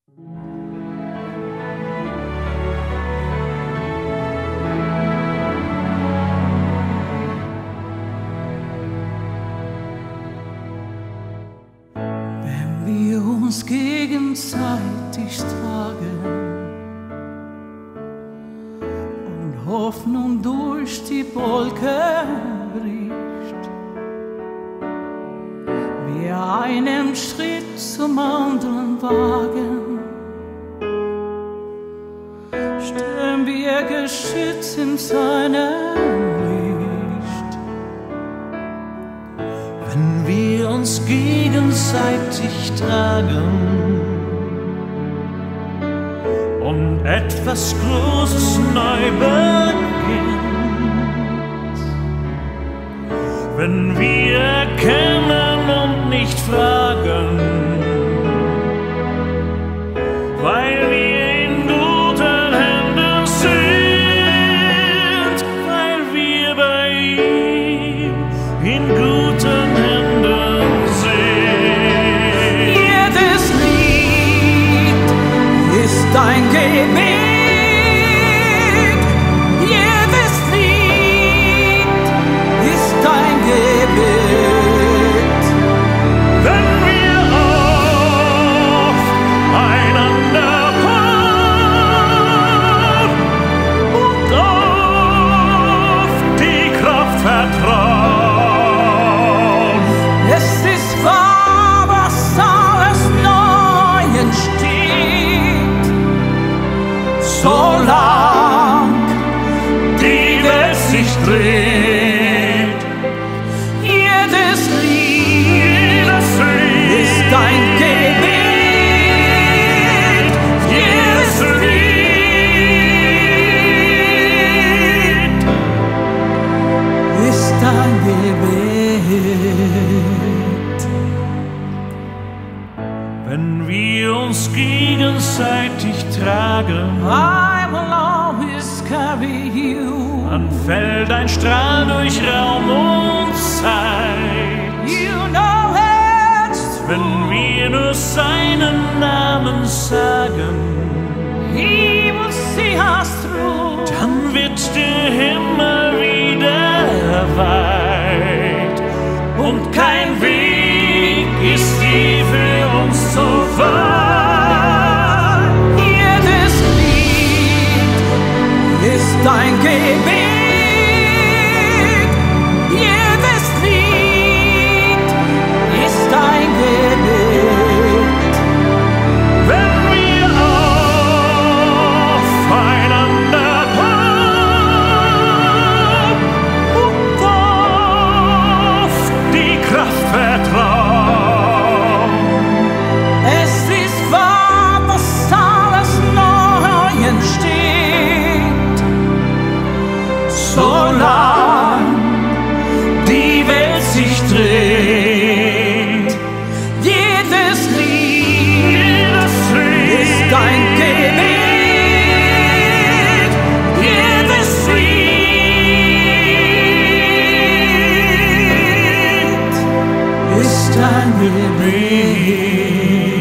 Wenn wir uns gegenseitig tragen und Hoffnung durch die Wolken bricht, wir einen Schritt zum anderen wagen, stehen wir geschützt in seinem Licht. Wenn wir uns gegenseitig tragen und etwas Großes neu beginnt, wenn wir erkennen und nicht fragen, weil wir in guten Händen sind, weil wir bei ihm in guten Händen sind. Jedes Lied ist ein Gebet. Jedes Lied ist ein Gebet. Wenn wir aufeinander hören und auf die Kraft vertrauen. Es ist wahr, was alles neu entsteht, solang Die Welt sich dreht. jedes Lied Jedes ist ein Gebet. Jedes Lied Ist ein Gebet. Wenn wir uns gegenseitig tragen, I will always carry you. dann fällt ein Strahl durch Raum und Zeit. You know it's Wenn wir nur seinen Namen sagen, He will see us through. dann wird der Himmel wieder weit und kein Weg ist je für uns so weit. Jedes Lied ist ein Gebet. Jedes Lied ist ein Gebet. Wenn wir aufeinander hören und auf die Kraft vertrauen. Es ist wahr, was alles neu entsteht, solang Die Welt sich dreht. jedes Lied ist ein Gebet. Jedes Lied ist ein Gebet.